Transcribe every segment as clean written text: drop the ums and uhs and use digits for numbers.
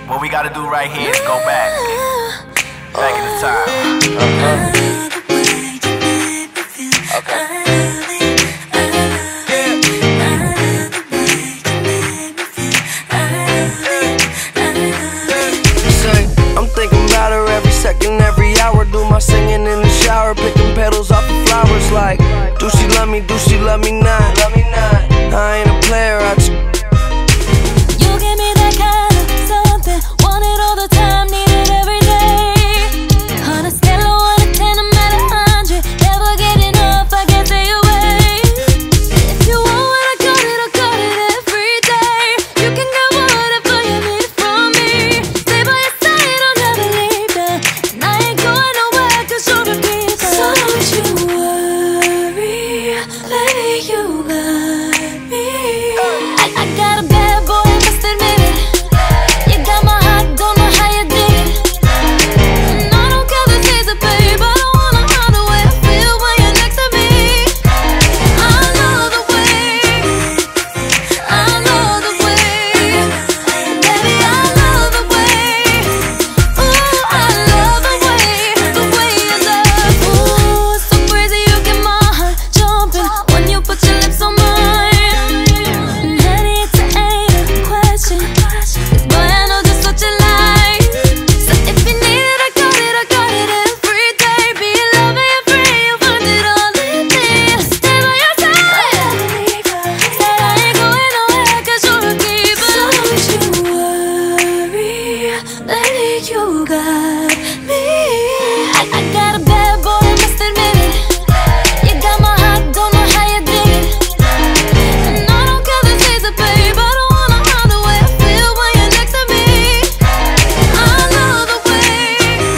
What we gotta do right here is go back in the time. Okay. I'm thinking about her every second, every hour. Do my singing in the shower, picking petals off the flowers. Like, do she love me? Do she love me not? I ain't a player. You give me that kind of something, want it all the time, need it every day. On a scale of 1 to 10, I'm at 100. Never get enough, I can't stay away. If you want what I got it every day. You can get whatever you need from me. Stay by your side, I'll never leave ya. And I ain't going nowhere, cause you're a keeper. So don't you worry, baby, you got me. I got a bad boy, I must admit it. You got my heart, don't know how you did it. And I don't care the taste of babe, I don't wanna hide the way I feel when you're next to me. I love the way, I love the way, baby, I love the way. Ooh, I love the way you love. Ooh, it's so crazy, you get my heart jumping when you put your lips on mine. And honey, it's ain't a question, 'cause boy, I know just what you like. So if you need it, I got it every day. Be your lover, you're free, you find it all in me. Stay by your side, said I ain't going nowhere, 'cause you're a keeper. So don't you worry, baby, you got me. I got a bad boy, I must admit it. You got my heart, don't know how you did it. And I don't care the taste of babe, I don't wanna hide the way I feel when you're next to me. I love the way,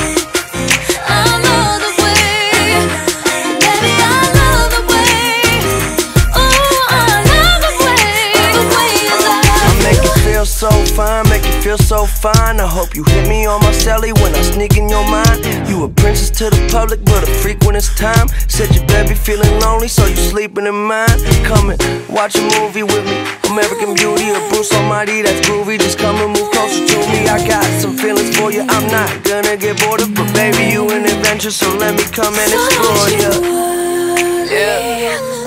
I love the way, baby, I love the way. Ooh, I love the way you love. I make you feel so fine, make you feel so fine. I hope you hit me on my celly when I sneak in your mind. You a princess to the public, but a freak when it's time. Said your baby feeling lonely, so you sleeping in mine. Come and watch a movie with me. American Beauty or Bruce Almighty, that's groovy. Just come and move closer to me. I got some feelings for you, I'm not gonna get bored of. But baby, you an adventure, so let me come and explore you. Yeah.